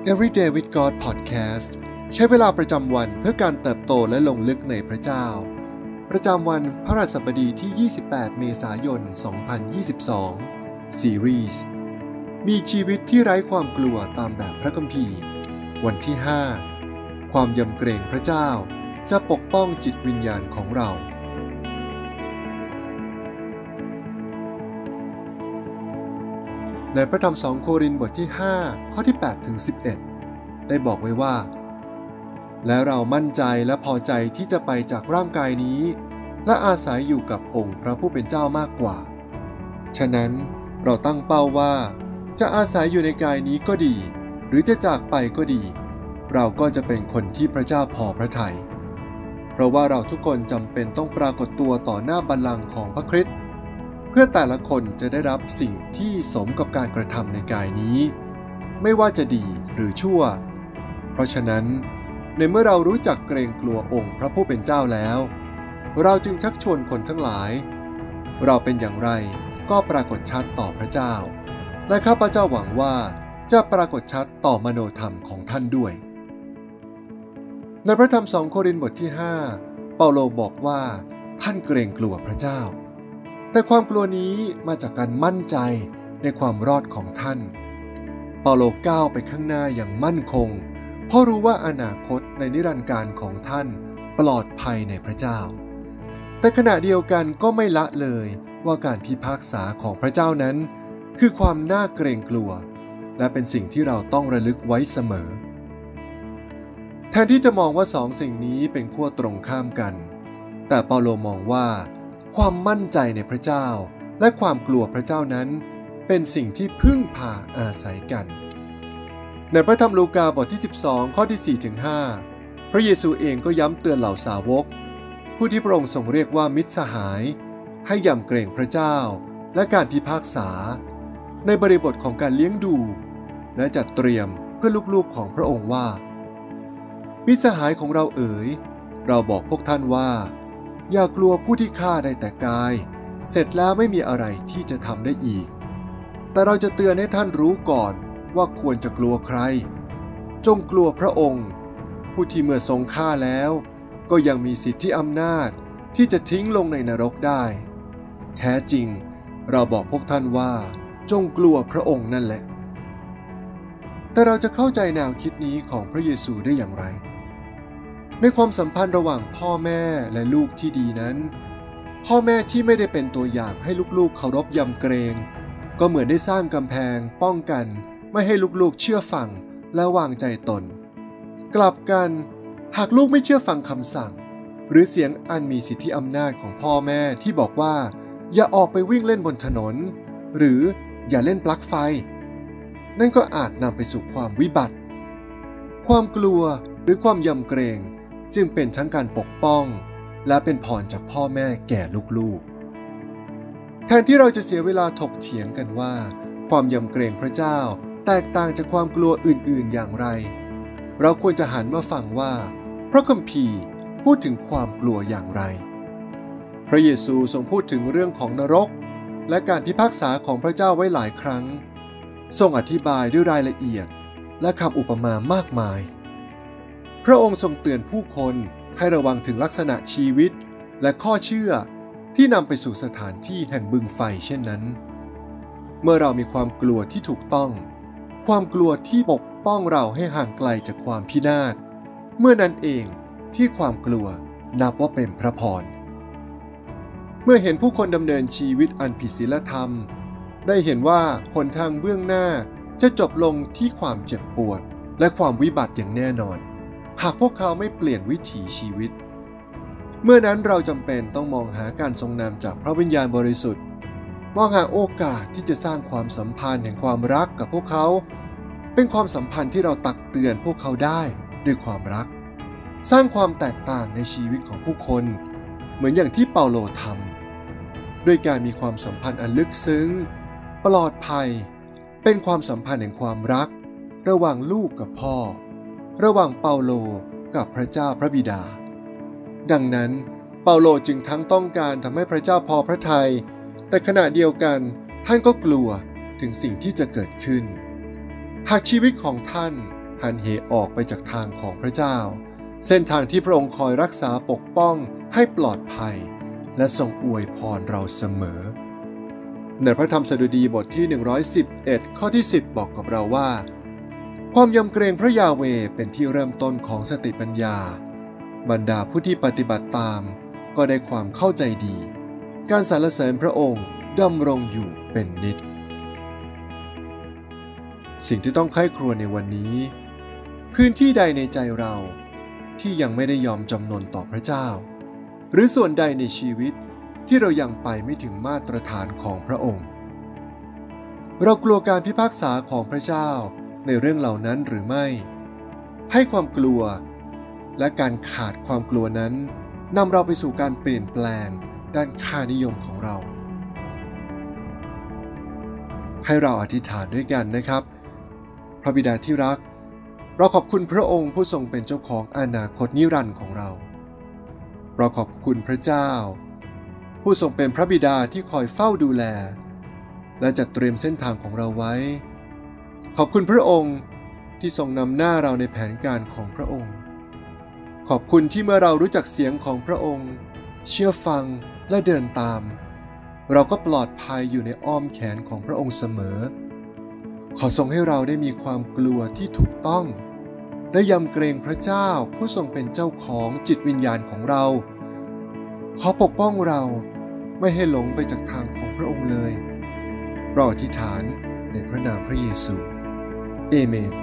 Everyday with God Podcast ใช้เวลาประจำวันเพื่อการเติบโตและลงลึกในพระเจ้าประจำวันพฤหัสบดีที่ 28 เมษายน 2022 Series มีชีวิตที่ไร้ความกลัวตามแบบพระคัมภีร์วันที่ 5 ความยำเกรงพระเจ้าจะปกป้องจิตวิญญาณของเราในพระธรรม2 โครินธ์บทที่ 5 ข้อที่ 8 ถึง 11 ได้บอกไว้ว่าและเรามั่นใจและพอใจที่จะไปจากร่างกายนี้และอาศัยอยู่กับองค์พระผู้เป็นเจ้ามากกว่าฉะนั้นเราตั้งเป้าว่าจะอาศัยอยู่ในกายนี้ก็ดีหรือจะจากไปก็ดีเราก็จะเป็นคนที่พระเจ้าพอพระทัยเพราะว่าเราทุกคนจำเป็นต้องปรากฏตัวต่อหน้าบัลลังก์ของพระคริสต์เพื่อแต่ละคนจะได้รับสิ่งที่สมกับการกระทำในกายนี้ไม่ว่าจะดีหรือชั่วเพราะฉะนั้นในเมื่อเรารู้จักเกรงกลัวองค์พระผู้เป็นเจ้าแล้วเราจึงชักชวนคนทั้งหลายเราเป็นอย่างไรก็ปรากฏชัดต่อพระเจ้าและข้าพเจ้าหวังว่าจะปรากฏชัดต่อมโนธรรมของท่านด้วยในพระธรรม2 โครินธ์บทที่ 5 เปาโลบอกว่าท่านเกรงกลัวพระเจ้าแต่ความกลัวนี้มาจากการมั่นใจในความรอดของท่านเปาโลก้าวไปข้างหน้าอย่างมั่นคงเพราะรู้ว่าอนาคตในนิรันดร์การของท่านปลอดภัยในพระเจ้าแต่ขณะเดียวกันก็ไม่ละเลยว่าการพิพากษาของพระเจ้านั้นคือความน่าเกรงกลัวและเป็นสิ่งที่เราต้องระลึกไว้เสมอแทนที่จะมองว่า2 สิ่งนี้เป็นขั้วตรงข้ามกันแต่เปาโลมองว่าความมั่นใจในพระเจ้าและความกลัวพระเจ้านั้นเป็นสิ่งที่พึ่งพาอาศัยกันในพระธรรมลูกาบทที่ 12 ข้อที่ 4-5 พระเยซูเองก็ย้ำเตือนเหล่าสาวกผู้ที่พระองค์ทรงเรียกว่ามิตรสหายให้ยำเกรงพระเจ้าและการพิพากษาในบริบทของการเลี้ยงดูและจัดเตรียมเพื่อลูกๆของพระองค์ว่ามิตรสหายของเราเอ๋ยเราบอกพวกท่านว่าอย่ากลัวผู้ที่ฆ่าได้แต่กายเสร็จแล้วไม่มีอะไรที่จะทำได้อีกแต่เราจะเตือนให้ท่านรู้ก่อนว่าควรจะกลัวใครจงกลัวพระองค์ผู้ที่เมื่อทรงฆ่าแล้วก็ยังมีสิทธิอำนาจที่จะทิ้งลงในนรกได้แท้จริงเราบอกพวกท่านว่าจงกลัวพระองค์นั่นแหละแต่เราจะเข้าใจแนวคิดนี้ของพระเยซูได้อย่างไรในความสัมพันธ์ระหว่างพ่อแม่และลูกที่ดีนั้นพ่อแม่ที่ไม่ได้เป็นตัวอย่างให้ลูกๆเคารพยำเกรงก็เหมือนได้สร้างกำแพงป้องกันไม่ให้ลูกๆเชื่อฟังและวางใจตนกลับกันหากลูกไม่เชื่อฟังคำสั่งหรือเสียงอันมีสิทธิอำนาจของพ่อแม่ที่บอกว่าอย่าออกไปวิ่งเล่นบนถนนหรืออย่าเล่นปลั๊กไฟนั่นก็อาจนำไปสู่ความวิบัติความกลัวหรือความยำเกรงจึงเป็นทั้งการปกป้องและเป็นพรจากพ่อแม่แก่ลูกๆแทนที่เราจะเสียเวลาถกเถียงกันว่าความยำเกรงพระเจ้าแตกต่างจากความกลัวอื่นๆอย่างไรเราควรจะหันมาฟังว่าพระคัมภีร์พูดถึงความกลัวอย่างไรพระเยซูทรงพูดถึงเรื่องของนรกและการพิพากษาของพระเจ้าไว้หลายครั้งทรงอธิบายด้วยรายละเอียดและคำอุปมามากมายพระองค์ทรงเตือนผู้คนให้ระวังถึงลักษณะชีวิตและข้อเชื่อที่นำไปสู่สถานที่แห่งบึงไฟเช่นนั้นเมื่อเรามีความกลัวที่ถูกต้องความกลัวที่ปกป้องเราให้ห่างไกลจากความพินาศเมื่อนั้นเองที่ความกลัวนับว่าเป็นพระพรเมื่อเห็นผู้คนดำเนินชีวิตอันผิดศีลธรรมได้เห็นว่าหนทางเบื้องหน้าจะจบลงที่ความเจ็บปวดและความวิบัติอย่างแน่นอนหากพวกเขาไม่เปลี่ยนวิถีชีวิตเมื่อนั้นเราจำเป็นต้องมองหาการทรงนำจากพระวิญญาณบริสุทธิ์มองหาโอกาสที่จะสร้างความสัมพันธ์แห่งความรักกับพวกเขาเป็นความสัมพันธ์ที่เราตักเตือนพวกเขาได้ด้วยความรักสร้างความแตกต่างในชีวิตของผู้คนเหมือนอย่างที่เปาโลทำด้วยการมีความสัมพันธ์อันลึกซึ้งปลอดภัยเป็นความสัมพันธ์แห่งความรักระหว่างลูกกับพ่อระหว่างเปาโลกับพระเจ้าพระบิดาดังนั้นเปาโลจึงทั้งต้องการทำให้พระเจ้าพอพระทัยแต่ขณะเดียวกันท่านก็กลัวถึงสิ่งที่จะเกิดขึ้นหากชีวิตของท่านหันเหออกไปจากทางของพระเจ้าเส้นทางที่พระองค์คอยรักษาปกป้องให้ปลอดภัยและทรงอวยพรเราเสมอในพระธรรมสดุดีบทที่111ข้อที่10บอกกับเราว่าความยำเกรงพระยาเวห์เป็นที่เริ่มต้นของสติปัญญาบรรดาผู้ที่ปฏิบัติตามก็ได้ความเข้าใจดีการสรรเสริญพระองค์ดำรงอยู่เป็นนิจสิ่งที่ต้องใคร่ครวญในวันนี้พื้นที่ใดในใจเราที่ยังไม่ได้ยอมจำนนต่อพระเจ้าหรือส่วนใดในชีวิตที่เรายังไปไม่ถึงมาตรฐานของพระองค์เรากลัวการพิพากษาของพระเจ้าในเรื่องเหล่านั้นหรือไม่ให้ความกลัวและการขาดความกลัวนั้นนำเราไปสู่การเปลี่ยนแปลงด้านค่านิยมของเราให้เราอธิษฐานด้วยกันนะครับพระบิดาที่รักเราขอบคุณพระองค์ผู้ทรงเป็นเจ้าของอนาคตนิรันดร์ของเราเราขอบคุณพระเจ้าผู้ทรงเป็นพระบิดาที่คอยเฝ้าดูแลและจัดเตรียมเส้นทางของเราไว้ขอบคุณพระองค์ที่ทรงนำหน้าเราในแผนการของพระองค์ขอบคุณที่เมื่อเรารู้จักเสียงของพระองค์เชื่อฟังและเดินตามเราก็ปลอดภัยอยู่ในอ้อมแขนของพระองค์เสมอขอทรงให้เราได้มีความกลัวที่ถูกต้องและยำเกรงพระเจ้าผู้ทรงเป็นเจ้าของจิตวิญญาณของเราขอปกป้องเราไม่ให้หลงไปจากทางของพระองค์เลยเราอธิษฐานในพระนามพระเยซูเอเมน